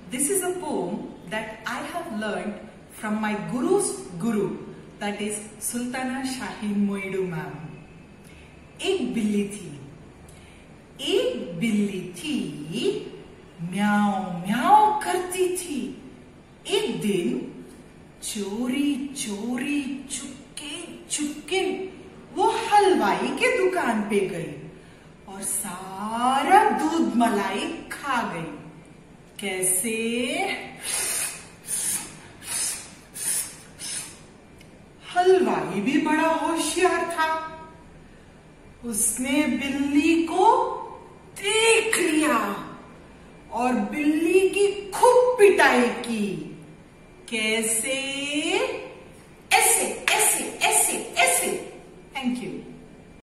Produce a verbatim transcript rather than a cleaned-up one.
This is a poem that I have learned from my guru's guru, that is Sultana Shaheen Moidu ma'am. एक बिल्ली थी, एक बिल्ली थी, म्याऊ म्याऊ करती थी। एक दिन चोरी चोरी चुपके चुपके वो हलवाई के दुकान पे गई और सारा दूध मलाई खा गई। कैसे? हलवाई भी बड़ा होशियार था, उसने बिल्ली को देख लिया और बिल्ली की खूब पिटाई की। कैसे?